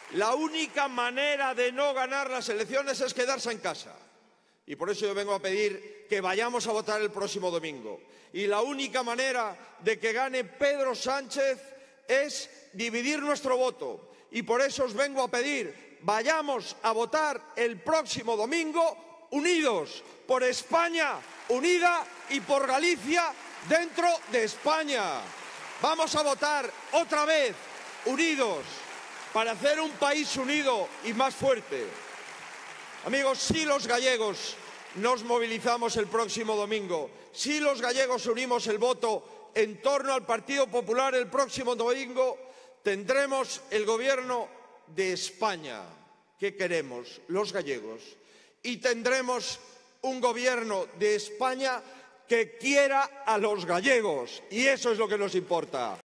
La única manera de no ganar las elecciones es quedarse en casa. Y por eso yo vengo a pedir que vayamos a votar el próximo domingo. Y la única manera de que gane Pedro Sánchez es dividir nuestro voto. Y por eso os vengo a pedir, vayamos a votar el próximo domingo unidos, por España unida y por Galicia dentro de España. Vamos a votar otra vez unidos para hacer un país unido y más fuerte. Amigos, si los gallegos nos movilizamos el próximo domingo, si los gallegos unimos el voto en torno al Partido Popular el próximo domingo, tendremos el gobierno de España que queremos los gallegos y tendremos un gobierno de España que quiera a los gallegos, y eso es lo que nos importa.